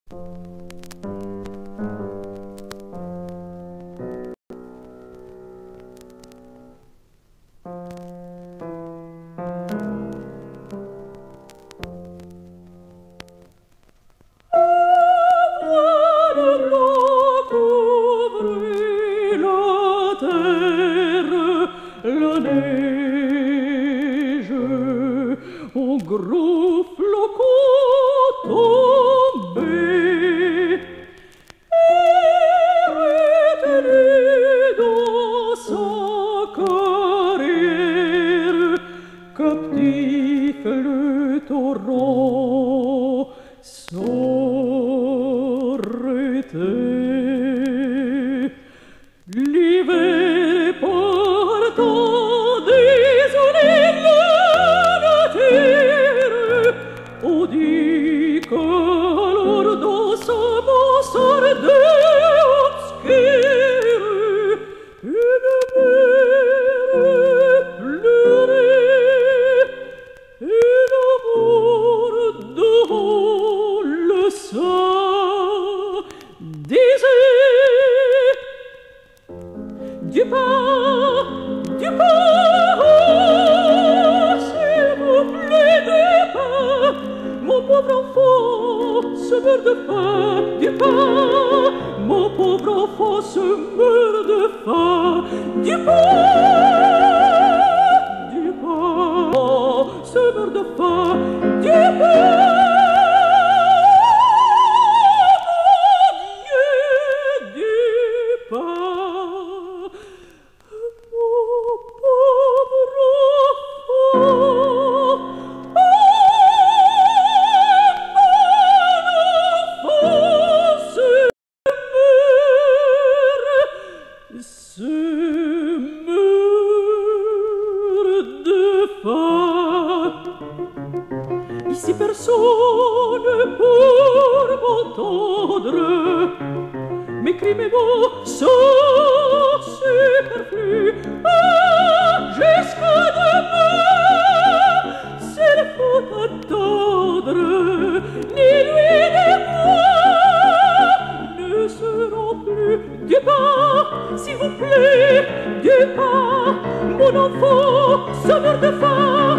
La neige, au gros flocons tombés, et retenu dans sa carrière, captif le torrent s'arrêtait. L'hiver partant désolé la nature, on dit qu'alors dans sa mansarde obscure, une mère pleurait et l'amour devant le sein disait: du pain, s'il vous plaît, du pain, mon pauvre enfant se meurt de faim. Du pain, mon pauvre enfant se meurt de faim. Du pain, se meurt de faim. Du pain. Ici personne pour m'entendre, mes cris, mes mots sont superflus. Jusqu'à demain, s'il faut attendre, ni lui ni moi ne seront plus. Du pain, s'il vous plaît, du pain, mon enfant se meurt de faim.